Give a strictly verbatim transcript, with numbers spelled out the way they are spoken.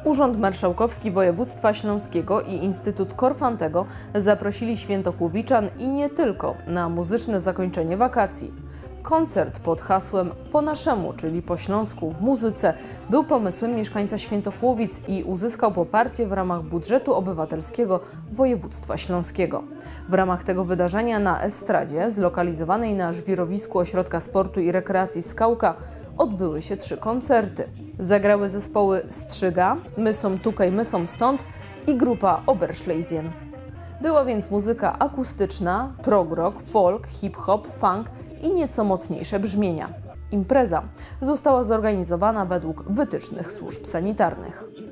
Urząd Marszałkowski Województwa Śląskiego i Instytut Korfantego zaprosili świętochłowiczan i nie tylko na muzyczne zakończenie wakacji. Koncert pod hasłem Po naszemu, czyli po śląsku w muzyce, był pomysłem mieszkańca Świętochłowic i uzyskał poparcie w ramach budżetu obywatelskiego województwa śląskiego. W ramach tego wydarzenia na estradzie, zlokalizowanej na żwirowisku Ośrodka Sportu i Rekreacji Skałka, odbyły się trzy koncerty. Zagrały zespoły Strzyga, My są tukaj, my są stąd i grupa Oberschleisien. Była więc muzyka akustyczna, prog-rock, folk, hip-hop, funk i nieco mocniejsze brzmienia. Impreza została zorganizowana według wytycznych służb sanitarnych.